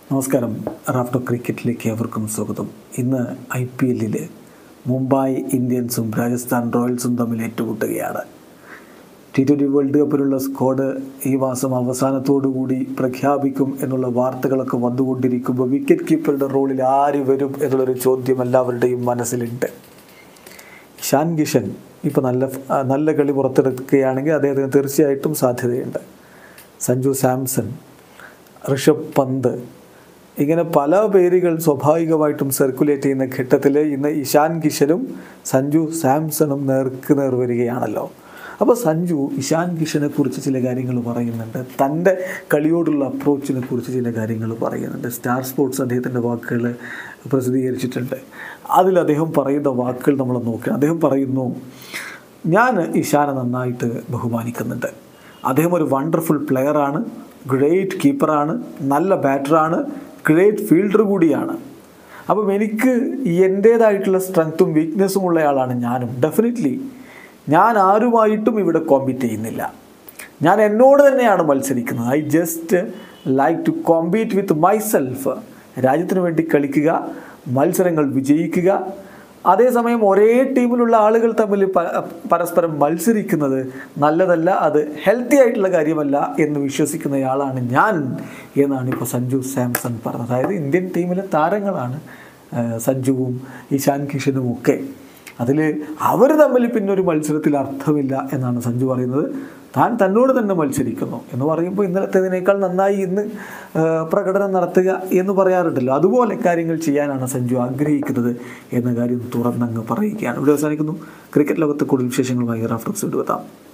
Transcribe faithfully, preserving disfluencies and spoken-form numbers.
നമസ്കാരം. റാഫ്റ്റോ ക്രിക്കറ്റിലേക്ക് ഏവർക്കും സ്വാഗതം. ഇന്ന് ഐ പി എല്ലിൽ മുംബൈ ഇന്ത്യൻസും രാജസ്ഥാൻ റോയൽസും തമ്മിൽ ഏറ്റുമുട്ടുകയാണ്. ടി ട്വൻ്റി വേൾഡ് കപ്പിലുള്ള സ്ക്വാഡ് ഈ മാസം അവസാനത്തോടു കൂടി പ്രഖ്യാപിക്കും എന്നുള്ള വാർത്തകളൊക്കെ വന്നുകൊണ്ടിരിക്കുമ്പോൾ വിക്കറ്റ് കീപ്പറുടെ റോളിൽ ആര് വരും എന്നുള്ളൊരു ചോദ്യം എല്ലാവരുടെയും മനസ്സിലുണ്ട്. ഇഷാൻ കിഷൻ ഇപ്പോൾ നല്ല നല്ല കളി പുറത്തെടുക്കുകയാണെങ്കിൽ അദ്ദേഹത്തിന് തീർച്ചയായിട്ടും സാധ്യതയുണ്ട്. സഞ്ജു സാംസൺ, ഋഷഭ് പന്ത്, ഇങ്ങനെ പല പേരുകൾ സ്വാഭാവികമായിട്ടും സർക്കുലേറ്റ് ചെയ്യുന്ന ഘട്ടത്തിൽ ഇന്ന് ഇഷാൻ കിഷനും സഞ്ജു സാംസണും നേർക്ക് നേർ വരികയാണല്ലോ. അപ്പോൾ സഞ്ജു ഇഷാൻ കിഷനെ കുറിച്ച് ചില കാര്യങ്ങൾ പറയുന്നുണ്ട്, തൻ്റെ കളിയോടുള്ള അപ്രോച്ചിനെ കുറിച്ച് ചില കാര്യങ്ങൾ പറയുന്നുണ്ട്. സ്റ്റാർ സ്പോർട്സ് അദ്ദേഹത്തിൻ്റെ വാക്കുകൾ പ്രസിദ്ധീകരിച്ചിട്ടുണ്ട്. അതിൽ അദ്ദേഹം പറയുന്ന വാക്കുകൾ നമ്മൾ നോക്കുക. അദ്ദേഹം പറയുന്നു, ഞാൻ ഇഷാനെ നന്നായിട്ട് ബഹുമാനിക്കുന്നുണ്ട്. അദ്ദേഹം ഒരു വണ്ടർഫുൾ പ്ലെയറാണ്, ഗ്രേറ്റ് കീപ്പറാണ്, നല്ല ബാറ്ററാണ്, ഗ്രേറ്റ് ഫീൽഡർ കൂടിയാണ്. അപ്പം എനിക്ക് എൻ്റേതായിട്ടുള്ള സ്ട്രെങ്ത്തും വീക്ക്നെസ്സും ഉള്ള ആളാണ് ഞാനും. ഡെഫിനറ്റ്ലി ഞാൻ ആരുമായിട്ടും ഇവിടെ കോമ്പീറ്റ് ചെയ്യുന്നില്ല. ഞാൻ എന്നോട് തന്നെയാണ് മത്സരിക്കുന്നത്. I just like to compete with myself. രാജ്യത്തിന് വേണ്ടി കളിക്കുക, മത്സരങ്ങൾ വിജയിക്കുക. അതേസമയം ഒരേ ടീമിലുള്ള ആളുകൾ തമ്മിൽ പരസ്പരം മത്സരിക്കുന്നത് നല്ലതല്ല, അത് ഹെൽത്തി ആയിട്ടുള്ള കാര്യമല്ല എന്ന് വിശ്വസിക്കുന്നയാളാണ് ഞാൻ എന്നാണ് ഇപ്പോൾ സഞ്ജു സാംസൺ പറഞ്ഞത്. അതായത് ഇന്ത്യൻ ടീമിലെ താരങ്ങളാണ് സഞ്ജുവും ഇഷാൻ കിഷനും ഒക്കെ. അതിൽ അവർ തമ്മിൽ പിന്നെ ഒരു മത്സരത്തിൽ അർത്ഥമില്ല എന്നാണ് സഞ്ജു പറയുന്നത്. താൻ തന്നോട് തന്നെ മത്സരിക്കുന്നു എന്ന് പറയുമ്പോൾ ഇന്നലത്തേതിനേക്കാൾ നന്നായി ഇന്ന് പ്രകടനം നടത്തുക എന്ന് പറയാറുണ്ടല്ലോ, അതുപോലെ കാര്യങ്ങൾ ചെയ്യാനാണ് സഞ്ജു ആഗ്രഹിക്കുന്നത് എന്ന കാര്യം തുറന്നങ്ങ് പറയുകയാണ്. ഇവിടെ അവസാനിക്കുന്നു. ക്രിക്കറ്റ് ലോകത്തെ കൂടുതൽ വിശേഷങ്ങളുമായി റാഫ്റ്റോക്സ് കൊണ്ടുവെത്താം.